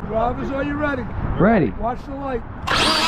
Drivers, are you ready? Ready. Watch the light.